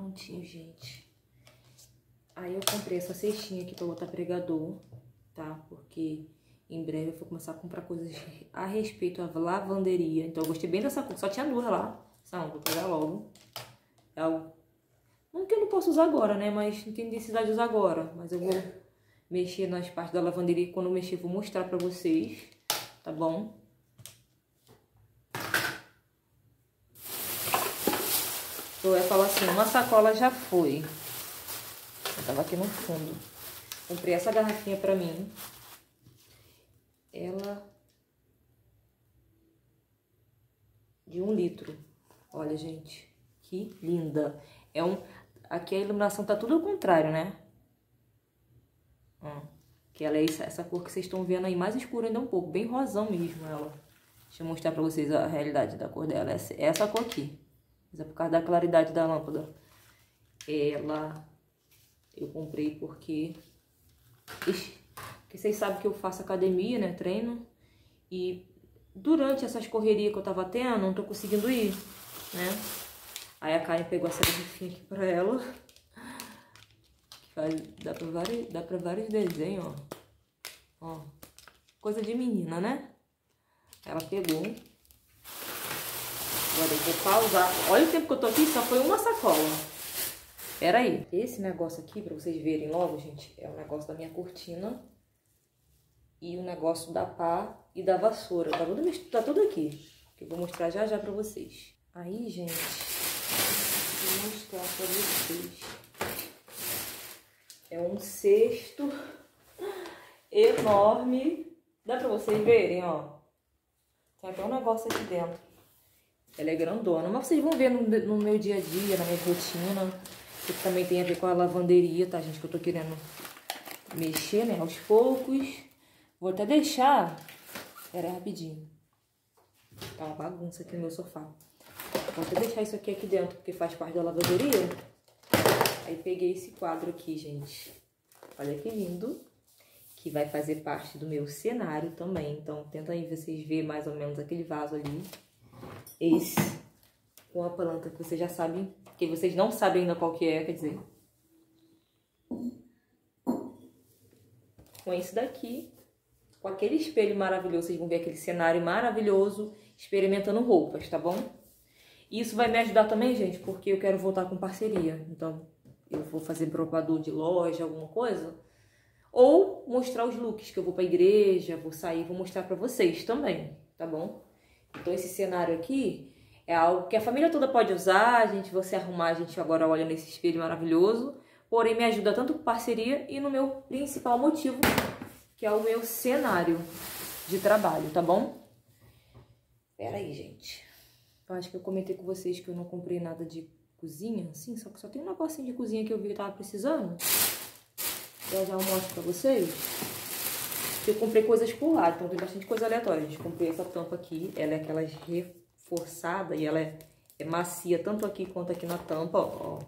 prontinho, gente. Aí eu comprei essa cestinha aqui pra botar pregador, tá? Porque em breve eu vou começar a comprar coisas a respeito à lavanderia. Então eu gostei bem dessa cor, só tinha duas lá. Não, vou pegar logo. É algo... Não que eu não posso usar agora, né? Mas não tenho necessidade de usar agora. Mas eu vou mexer nas partes da lavanderia e quando eu mexer vou mostrar pra vocês, tá bom? Eu ia falar assim, uma sacola já foi. Eu tava aqui no fundo. Comprei essa garrafinha pra mim. Ela... de 1 litro. Olha, gente, que linda. É um... Aqui a iluminação tá tudo ao contrário, né? Ó, que ela é essa cor que vocês estão vendo aí, mais escura ainda um pouco. Bem rosão mesmo ela. Deixa eu mostrar pra vocês a realidade da cor dela. Essa cor aqui. Mas é por causa da claridade da lâmpada. Ela... eu comprei porque... porque vocês sabem que eu faço academia, né? Treino. E durante essas correrias que eu tava tendo, não tô conseguindo ir, né? Aí a Karen pegou essa garrafinha aqui pra ela. Dá pra vários desenhos, ó. Ó. Coisa de menina, né? Ela pegou. Agora eu vou pausar. Olha o tempo que eu tô aqui, só foi uma sacola. Pera aí. Esse negócio aqui, pra vocês verem logo, gente, é o negócio da minha cortina. E o negócio da pá e da vassoura. Tá tudo aqui. Que eu vou mostrar já já pra vocês. Aí, gente, vou mostrar pra vocês. É um cesto enorme. Dá pra vocês verem, ó. Tem até um negócio aqui dentro. Ela é grandona. Mas vocês vão ver no meu dia a dia, na minha rotina. Que também tem a ver com a lavanderia, tá, gente? Que eu tô querendo mexer, né? Aos poucos. Vou até deixar... Pera aí, rapidinho. Tá uma bagunça aqui no meu sofá. Vou até deixar isso aqui dentro, porque faz parte da lavanderia. Aí peguei esse quadro aqui, gente. Olha que lindo. Que vai fazer parte do meu cenário também. Então, tenta aí vocês verem mais ou menos aquele vaso ali. Esse. Com a planta que vocês já sabem. Que vocês não sabem ainda qual que é, quer dizer. Com esse daqui. Com aquele espelho maravilhoso. Vocês vão ver aquele cenário maravilhoso. Experimentando roupas, tá bom? E isso vai me ajudar também, gente. Porque eu quero voltar com parceria. Então, eu vou fazer provador de loja, alguma coisa. Ou mostrar os looks que eu vou pra igreja, vou sair, vou mostrar pra vocês também, tá bom? Então esse cenário aqui é algo que a família toda pode usar, você arrumar, a gente agora olha nesse espelho maravilhoso, porém me ajuda tanto com parceria e no meu principal motivo, que é o meu cenário de trabalho, tá bom? Pera aí, gente. Eu acho que eu comentei com vocês que eu não comprei nada de cozinha, assim, só que só tem um negocinho de cozinha que eu vi que tava precisando. Já eu mostro pra vocês. Eu comprei coisas por lá, então tem bastante coisa aleatória. A gente comprei essa tampa aqui, ela é aquelas reforçada e ela é macia tanto aqui quanto aqui na tampa, ó.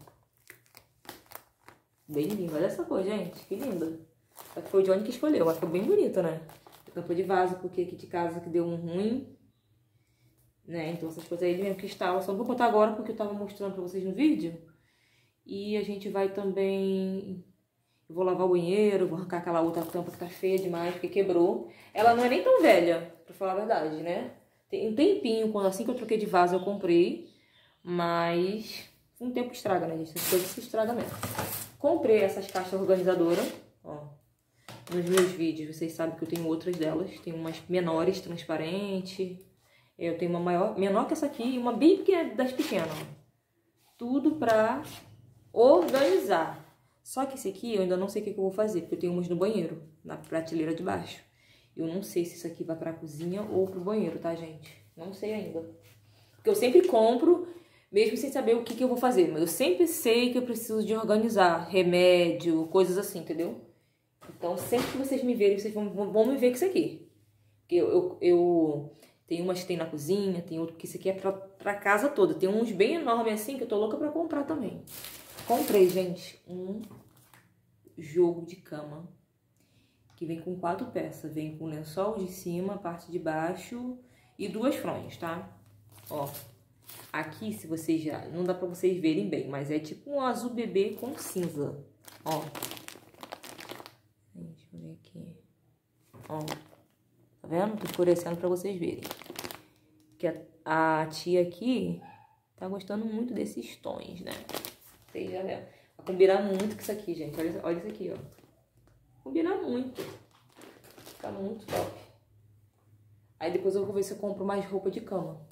Bem linda, olha essa cor, gente, que linda. Só que foi o Johnny que escolheu, mas ficou bem bonita, né? Tampa de vaso, porque aqui de casa que deu um ruim, né? Então essas coisas aí ele mesmo que instala, só não vou contar agora porque eu tava mostrando pra vocês no vídeo. E a gente vai também... Eu vou lavar o banheiro, vou arrancar aquela outra tampa que tá feia demais, porque quebrou. Ela não é nem tão velha, pra falar a verdade, né? Tem um tempinho, quando assim que eu troquei de vaso eu comprei. Mas um tempo que estraga, né, gente? Essas coisas se estragam mesmo. Comprei essas caixas organizadoras, ó. Nos meus vídeos, vocês sabem que eu tenho outras delas. Tem umas menores, transparentes. Eu tenho uma maior, menor que essa aqui e uma bem pequena, das pequenas. Tudo pra organizar. Só que esse aqui eu ainda não sei o que eu vou fazer, porque eu tenho umas no banheiro, na prateleira de baixo. Eu não sei se isso aqui vai pra cozinha ou pro banheiro, tá, gente? Não sei ainda. Porque eu sempre compro, mesmo sem saber o que eu vou fazer. Mas eu sempre sei que eu preciso de organizar remédio, coisas assim, entendeu? Então, sempre que vocês me verem, vocês vão me ver com isso aqui. Porque eu tenho umas que tem na cozinha, tem outro que isso aqui é pra casa toda. Tem uns bem enormes assim que eu tô louca pra comprar também. Comprei, gente, um jogo de cama que vem com 4 peças. Vem com lençol de cima, parte de baixo e 2 fronhas, tá? Ó, Aqui, se vocês já... Não dá pra vocês verem bem, mas é tipo um azul bebê com cinza. Ó. Deixa eu ver aqui. Ó. Tá vendo? Tô escurecendo pra vocês verem. Que a tia aqui tá gostando muito desses tons, né? Vocês já viram. Vai combinar muito com isso aqui, gente. Olha isso aqui, ó. Combinar muito. Fica muito top. Aí depois eu vou ver se eu compro mais roupa de cama.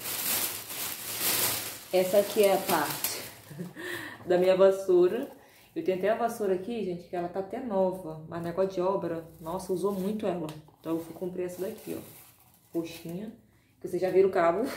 Essa aqui é a parte da minha vassoura. Eu tenho até a vassoura aqui, gente, que ela tá até nova. Mas negócio de obra, nossa, usou muito ela. Então eu comprei essa daqui, ó. Roxinha. Que vocês já viram o cabo.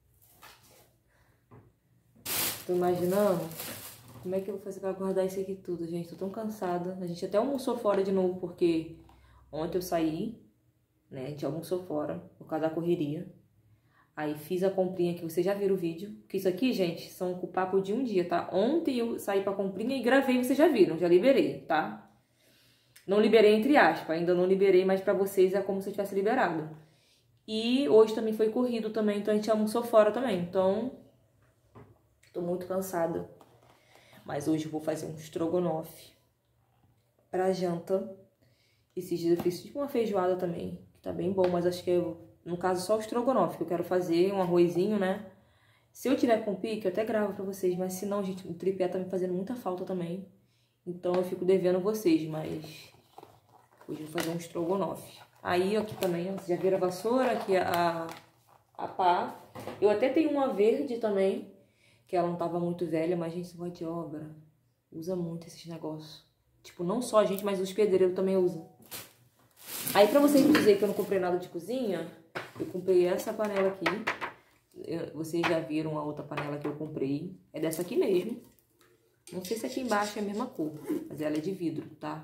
Tô imaginando como é que eu vou fazer pra guardar isso aqui tudo, gente. Tô tão cansada. A gente até almoçou fora de novo, porque ontem eu saí, né? A gente almoçou fora por causa da correria. Aí fiz a comprinha que vocês já viram o vídeo. Que isso aqui, gente, são com o papo de um dia, tá? Ontem eu saí pra comprinha e gravei, vocês já viram. Já liberei, tá? Não liberei entre aspas. Ainda não liberei, mas pra vocês é como se eu tivesse liberado. E hoje também foi corrido também, então a gente almoçou fora também. Então, tô muito cansada. Mas hoje eu vou fazer um estrogonofe pra janta. Esses dias eu fiz tipo uma feijoada também, que tá bem bom, mas acho que eu... No caso, só o estrogonofe que eu quero fazer, um arrozinho, né? Se eu tiver com pique, eu até gravo pra vocês. Mas se não, gente, o tripé tá me fazendo muita falta também. Então eu fico devendo vocês, mas... Hoje eu vou fazer um estrogonofe. Aí aqui também, ó, vocês já viram a vassoura, aqui a pá. Eu até tenho uma verde também, que ela não tava muito velha, mas, gente, esse negócio de obra usa muito esses negócios. Tipo, não só a gente, mas os pedreiros também usam. Aí, pra vocês me dizerem que eu não comprei nada de cozinha... Eu comprei essa panela aqui. Vocês já viram a outra panela que eu comprei. É dessa aqui mesmo. Não sei se aqui embaixo é a mesma cor, mas ela é de vidro, tá?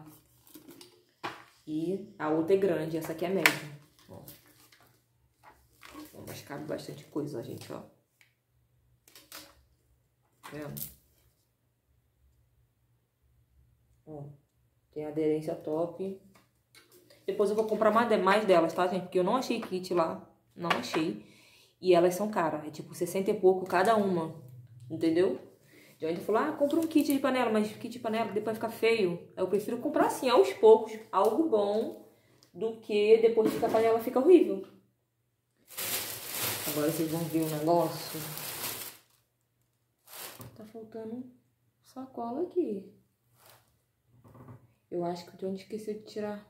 E a outra é grande, essa aqui é média. Ó. Mas cabe bastante coisa, gente, ó. Tá vendo? Ó. Tem aderência top. Depois eu vou comprar mais delas, tá, gente? Porque eu não achei kit lá. Não achei. E elas são caras. É tipo 60 e pouco cada uma. Entendeu? Johnny falou, ah, compra um kit de panela. Mas kit de panela depois fica feio. Eu prefiro comprar assim, aos poucos. Algo bom. Do que depois que a panela fica horrível. Agora vocês vão ver o negócio. Tá faltando sacola aqui. Eu acho que o Johnny esqueceu de tirar.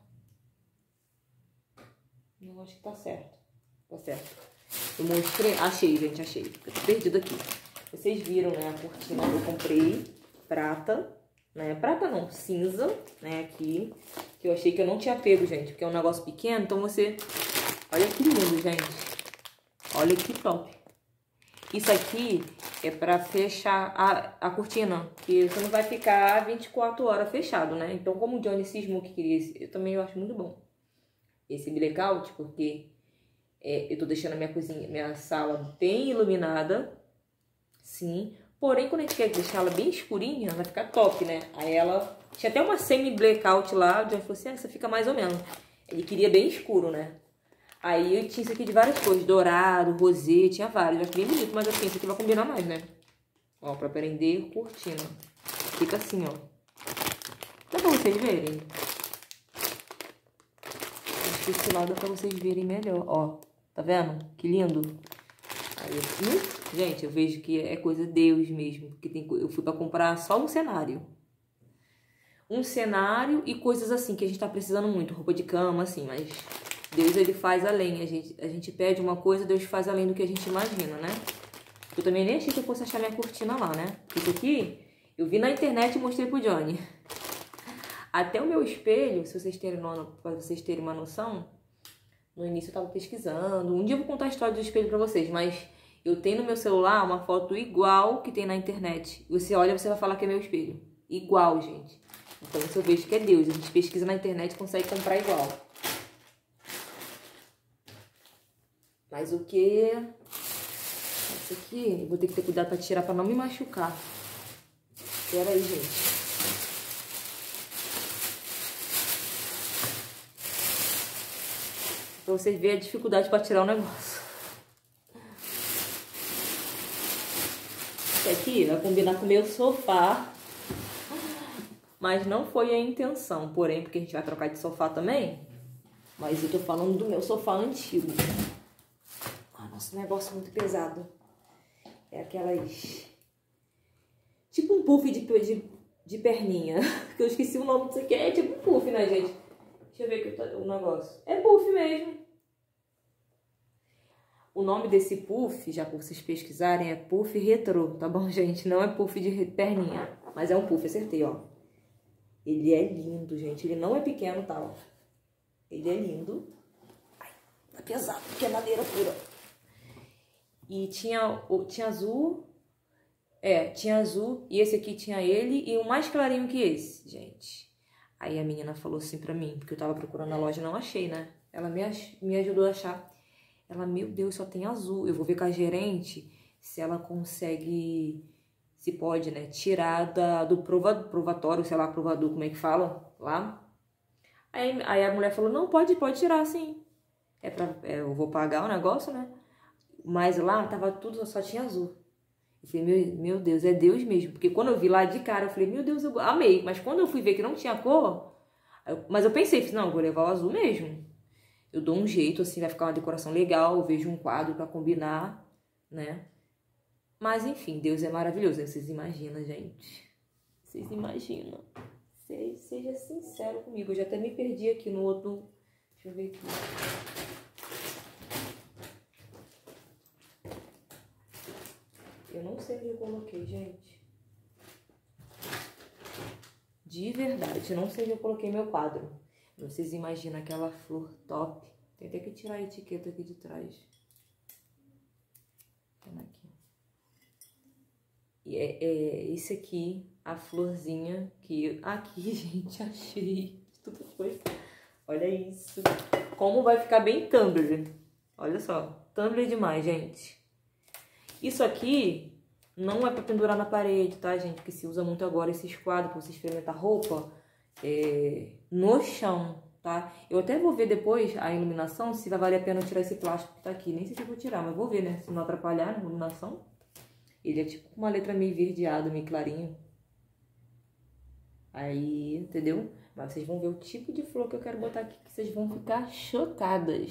Eu acho que tá certo. Tá certo. Eu mostrei. Achei, gente, achei. Eu tô perdido aqui. Vocês viram, né, a cortina que eu comprei. Prata. Né? Prata não, cinza. Né, aqui. Que eu achei que eu não tinha pego, gente. Porque é um negócio pequeno. Então você... Olha que lindo, gente. Olha que top. Isso aqui é pra fechar a cortina. Que você não vai ficar 24 horas fechado, né? Então, como o Johnny cismou que queria esse, eu também acho muito bom. Esse blackout, porque eu tô deixando a minha cozinha, minha sala bem iluminada, sim. Porém, quando a gente quer deixar ela bem escurinha, vai ficar top, né? Aí ela... Tinha até uma semi-blackout lá, o John falou assim, essa fica mais ou menos. Ele queria bem escuro, né? Aí eu tinha isso aqui de várias cores, dourado, rosé, tinha vários. Eu acho bem bonito, mas assim, isso aqui vai combinar mais, né? Ó, pra prender cortina. Fica assim, ó. Dá pra vocês verem? Esse lado pra vocês verem melhor, ó. Tá vendo? Que lindo. Aí assim, gente, eu vejo que é coisa de Deus mesmo. Porque eu fui pra comprar só um cenário. Um cenário e coisas assim que a gente tá precisando muito. Roupa de cama, assim, mas Deus, ele faz além. A gente pede uma coisa, Deus faz além do que a gente imagina, né? Eu também nem achei que eu fosse achar minha cortina lá, né? Isso aqui, eu vi na internet e mostrei pro Johnny. Até o meu espelho, se vocês terem para vocês terem uma noção, no início eu tava pesquisando. Um dia eu vou contar a história do espelho pra vocês, mas eu tenho no meu celular uma foto igual que tem na internet. Você olha, você vai falar que é meu espelho. Igual, gente. Então isso eu vejo que é Deus. A gente pesquisa na internet e consegue comprar igual. Mas o que? Isso aqui eu vou ter que ter cuidado pra tirar pra não me machucar. Espera aí, gente. Pra vocês verem a dificuldade pra tirar o negócio. esse aqui vai combinar com o meu sofá. Mas não foi a intenção, porém, porque a gente vai trocar de sofá também. Mas eu tô falando do meu sofá antigo. Ah, nossa, um negócio muito pesado. É aquelas... Tipo um puff de perninha. Que eu esqueci o nome disso aqui. É tipo um puff, né, gente? Deixa eu ver aqui o negócio. É puff mesmo. O nome desse puff, já pra vocês pesquisarem, é puff retrô, tá bom, gente? Não é puff de perninha. Mas é um puff, acertei, ó. Ele é lindo, gente. Ele não é pequeno, tá? Ó. Ele é lindo. Ai, tá pesado, porque é madeira pura. E tinha azul. Tinha azul. E esse aqui tinha ele. E o mais clarinho que esse, gente. Aí a menina falou assim pra mim, porque eu tava procurando na loja e não achei, né? Ela me ajudou a achar. Ela, meu Deus, só tem azul. Eu vou ver com a gerente se ela consegue... Se pode, né? Tirar do provatório, sei lá, provador, como é que fala? Lá. Aí a mulher falou, não, pode tirar, sim. Eu vou pagar o negócio, né? Mas lá tava tudo, só tinha azul. Eu falei, meu Deus, é Deus mesmo. Porque quando eu vi lá de cara, eu falei, meu Deus, eu amei. Mas quando eu fui ver que não tinha cor... Mas eu pensei, não, eu vou levar o azul mesmo. Eu dou um jeito, assim, vai ficar uma decoração legal. Eu vejo um quadro pra combinar, né? Mas, enfim, Deus é maravilhoso, né? Vocês imaginam, gente. Vocês imaginam. Seja sincero comigo. Eu já até me perdi aqui no outro... Deixa eu ver aqui. Eu não sei onde eu coloquei, gente. De verdade, eu não sei onde eu coloquei meu quadro. Vocês imaginam aquela flor top. Tem até que tirar a etiqueta aqui de trás. Aqui. E esse aqui, a florzinha que... Aqui, gente, achei. Tudo foi. Olha isso. Como vai ficar bem Tumblr. Olha só. Tumblr demais, gente. Isso aqui não é pra pendurar na parede, tá, gente? Porque se usa muito agora esses quadros pra você experimentar roupa no chão, tá? Eu até vou ver depois a iluminação, se vai valer a pena tirar esse plástico que tá aqui. Nem sei se eu vou tirar, mas vou ver, né? Se não atrapalhar na iluminação. Ele é tipo uma letra meio verdeada, meio clarinho. Aí, entendeu? Mas vocês vão ver o tipo de flor que eu quero botar aqui, que vocês vão ficar chocadas.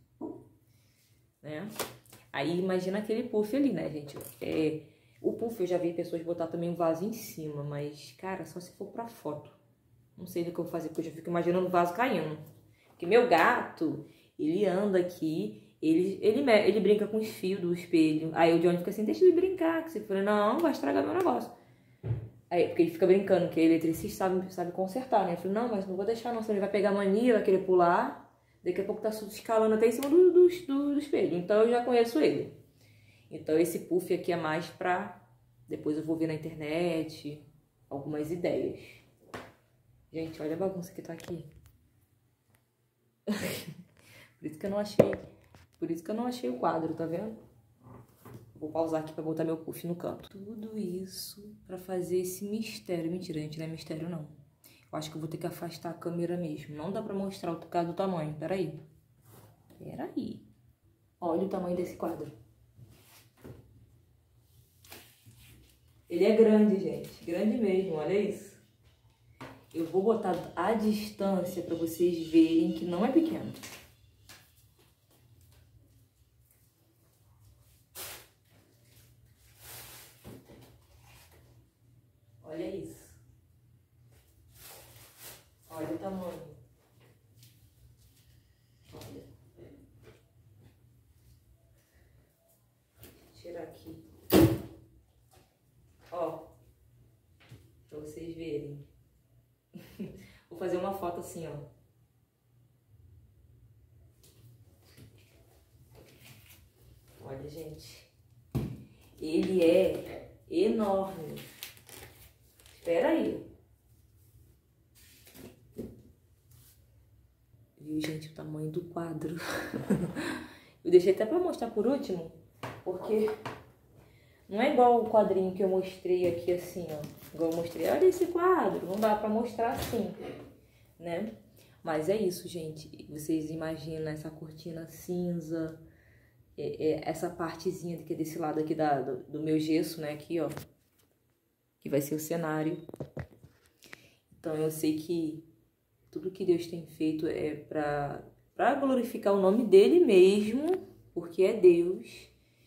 Né? Aí, imagina aquele puff ali, né, gente? O puff eu já vi pessoas botar também um vaso em cima, mas, cara, só se for pra foto. Não sei do que eu vou fazer, porque eu já fico imaginando o vaso caindo. Porque meu gato, ele anda aqui... Ele brinca com os fios do espelho. Aí o Johnny fica assim, deixa ele brincar. Que você fala, não, vai estragar meu negócio. Aí, porque ele fica brincando, que ele eletricista sabe consertar, né? Eu falei, não, mas não vou deixar não, senão ele vai pegar mania, vai querer pular. Daqui a pouco tá escalando até em cima do espelho. Então eu já conheço ele. Então esse puff aqui é mais pra... Depois eu vou ver na internet algumas ideias. Gente, olha a bagunça que tá aqui. Por isso que eu não achei o quadro, tá vendo? Vou pausar aqui pra botar meu puff no canto. Tudo isso pra fazer esse mistério. Mentira, gente, não é mistério, não. Eu acho que eu vou ter que afastar a câmera mesmo. Não dá pra mostrar o caso do tamanho. Peraí. Olha o tamanho desse quadro. Ele é grande, gente. Grande mesmo, olha isso. Eu vou botar a distância pra vocês verem que não é pequeno. Olha isso. Olha o tamanho. Olha. Vou tirar aqui. Ó. Pra vocês verem. Vou fazer uma foto assim, ó. Olha, gente. Ele é enorme. Espera aí. Viu, gente, o tamanho do quadro. Eu deixei até pra mostrar por último, porque não é igual o quadrinho que eu mostrei aqui assim, ó. Igual eu mostrei, olha esse quadro, não dá pra mostrar assim, né? Mas é isso, gente. Vocês imaginam essa cortina cinza, essa partezinha que é desse lado aqui do meu gesso, né? Aqui, ó. Que vai ser o cenário. Então, eu sei que tudo que Deus tem feito é para glorificar o nome dele mesmo, porque é Deus.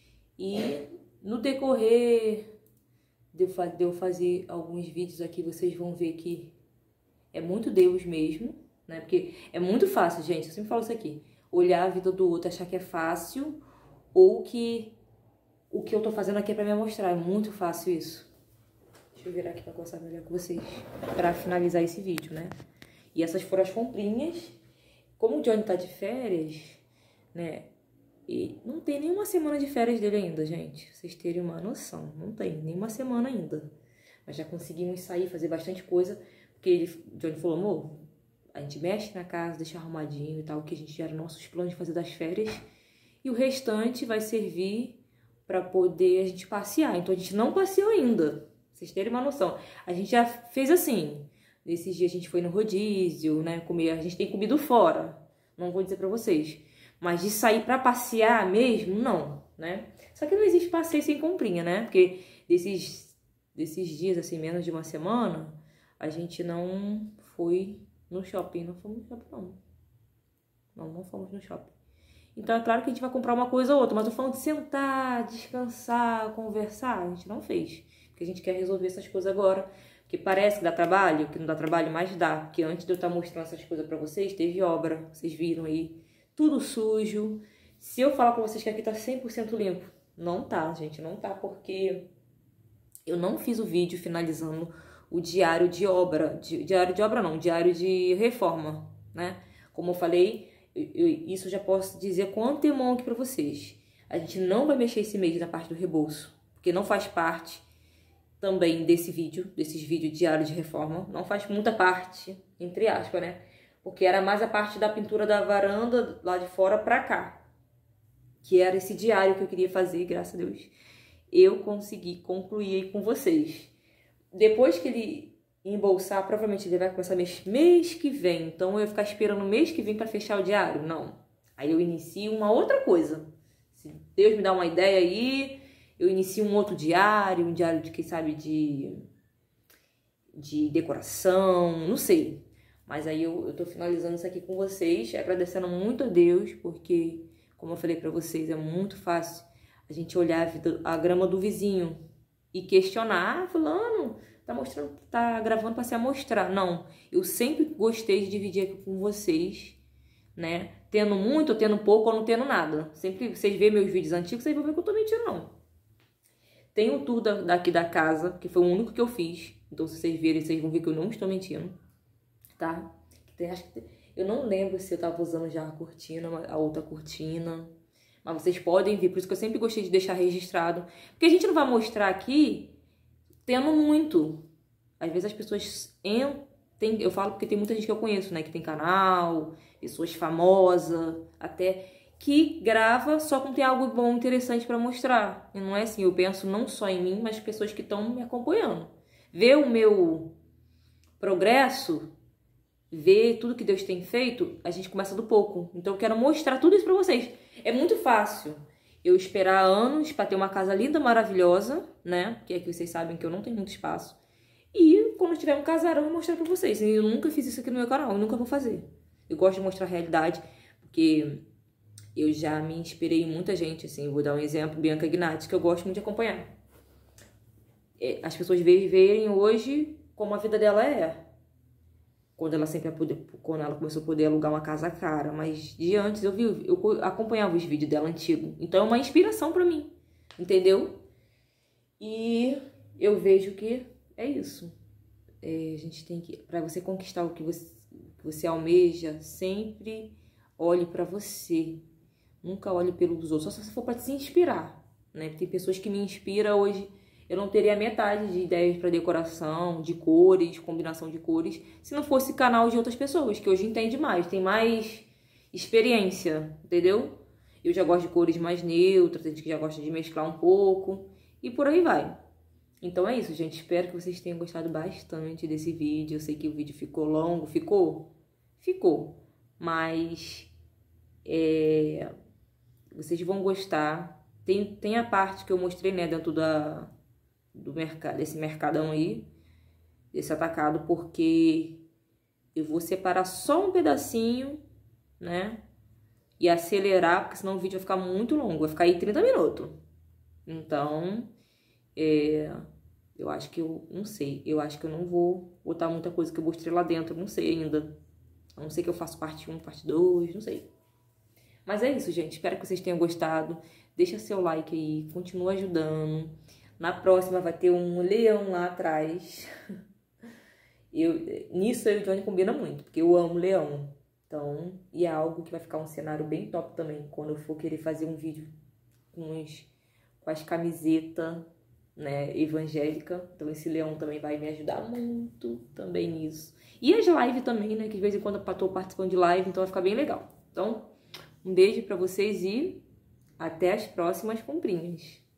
E no decorrer de eu fazer alguns vídeos aqui, vocês vão ver que é muito Deus mesmo, né? Porque é muito fácil, gente, eu sempre falo isso aqui, olhar a vida do outro, achar que é fácil, ou que o que eu tô fazendo aqui é pra me mostrar. É muito fácil isso. Deixa eu virar aqui pra conversar melhor com vocês, pra finalizar esse vídeo, né? E essas foram as comprinhas. Como o Johnny tá de férias, né? E não tem nenhuma semana de férias dele ainda, gente. Pra vocês terem uma noção. Não tem nenhuma semana ainda. Mas já conseguimos sair, fazer bastante coisa. Porque o Johnny falou, amor, a gente mexe na casa, deixa arrumadinho e tal, que a gente já era nossos planos de fazer das férias. E o restante vai servir pra poder a gente passear. Então a gente não passeou ainda. Pra vocês terem uma noção. A gente já fez assim. Nesses dias a gente foi no rodízio, né? Comer, a gente tem comido fora. Não vou dizer pra vocês. Mas de sair pra passear mesmo, não, né? Só que não existe passeio sem comprinha, né? Porque desses dias, assim, menos de uma semana, a gente não foi no shopping. Não fomos no shopping, não. Não fomos no shopping. Então, é claro que a gente vai comprar uma coisa ou outra. Mas eu tô falando de sentar, descansar, conversar. A gente não fez. Porque a gente quer resolver essas coisas agora. Porque parece que dá trabalho, que não dá trabalho, mas dá. Porque antes de eu estar mostrando essas coisas pra vocês, teve obra. Vocês viram aí. Tudo sujo. Se eu falar pra vocês que aqui tá 100% limpo, não tá, gente. Não tá, porque eu não fiz o vídeo finalizando o diário de obra. Diário de obra não, diário de reforma, né? Como eu falei, isso eu já posso dizer com antemão aqui pra vocês. A gente não vai mexer esse mês na parte do rebolso, porque não faz parte também desses vídeos diário de reforma. Não faz muita parte, entre aspas, né? Porque era mais a parte da pintura da varanda lá de fora pra cá. Que era esse diário que eu queria fazer, graças a Deus. Eu consegui concluir aí com vocês. Depois que ele embolsar, provavelmente ele vai começar mês que vem. Então eu ia ficar esperando o mês que vem pra fechar o diário? Não. Aí eu inicio uma outra coisa. Se Deus me dá uma ideia aí, eu inicio um outro diário, um diário de, quem sabe, de decoração, não sei. Mas aí eu tô finalizando isso aqui com vocês, agradecendo muito a Deus, porque, como eu falei pra vocês, é muito fácil a gente olhar a grama do vizinho e questionar, fulano, tá mostrando, tá gravando pra se amostrar. Não, eu sempre gostei de dividir aqui com vocês, né? Tendo muito, tendo pouco ou não tendo nada. Sempre, vocês verem meus vídeos antigos, vocês vão ver que eu tô mentindo, não. Tem o tour daqui da casa, que foi o único que eu fiz. Então, se vocês verem, vocês vão ver que eu não estou mentindo. Tá? Eu não lembro se eu tava usando já a cortina, a outra cortina. Mas vocês podem ver. Por isso que eu sempre gostei de deixar registrado. Porque a gente não vai mostrar aqui tendo muito. Às vezes as pessoas eu falo porque tem muita gente que eu conheço, né? Que tem canal, pessoas famosas, até que grava só quando tem algo bom, interessante pra mostrar. E não é assim, eu penso não só em mim, mas pessoas que estão me acompanhando. Ver o meu progresso, ver tudo que Deus tem feito, a gente começa do pouco. Então eu quero mostrar tudo isso pra vocês. É muito fácil eu esperar anos pra ter uma casa linda, maravilhosa, né? Que aqui vocês sabem que eu não tenho muito espaço. E quando tiver um casarão, eu mostrar pra vocês. E eu nunca fiz isso aqui no meu canal, eu nunca vou fazer. Eu gosto de mostrar a realidade, porque eu já me inspirei em muita gente, assim. Vou dar um exemplo, Bianca Gnatti, que eu gosto muito de acompanhar. As pessoas verem hoje como a vida dela é. Quando ela começou a poder alugar uma casa cara. Mas de antes eu acompanhava os vídeos dela antigo. Então é uma inspiração pra mim. Entendeu? E eu vejo que é isso. A gente tem que... Pra você conquistar o que você almeja, sempre olhe pra você. Nunca olhe pelos outros. Só se for pra se inspirar, né? Tem pessoas que me inspiram hoje. Eu não teria metade de ideias para decoração, de cores, combinação de cores, se não fosse canal de outras pessoas, que hoje entende mais, tem mais experiência, entendeu? Eu já gosto de cores mais neutras, tem gente que já gosta de mesclar um pouco, e por aí vai. Então é isso, gente. Espero que vocês tenham gostado bastante desse vídeo. Eu sei que o vídeo ficou longo. Ficou? Ficou. Mas Vocês vão gostar. Tem a parte que eu mostrei, né, dentro do mercado, desse mercadão aí, desse atacado, porque eu vou separar só um pedacinho, né, e acelerar, porque senão o vídeo vai ficar muito longo, vai ficar aí 30 minutos. Então, eu acho que eu não sei, eu acho que eu não vou botar muita coisa que eu mostrei lá dentro, não sei ainda. A não ser que eu faça parte 1, parte 2, não sei. Mas é isso, gente. Espero que vocês tenham gostado. Deixa seu like aí, continua ajudando. Na próxima vai ter um leão lá atrás. Nisso eu e o Johnny combina muito, porque eu amo leão. Então, e é algo que vai ficar um cenário bem top também, quando eu for querer fazer um vídeo com as camisetas, né, evangélica. Então esse leão também vai me ajudar muito também nisso. E as lives também, né, que de vez em quando eu tô participando de live, então vai ficar bem legal. Então, um beijo pra vocês e até as próximas comprinhas.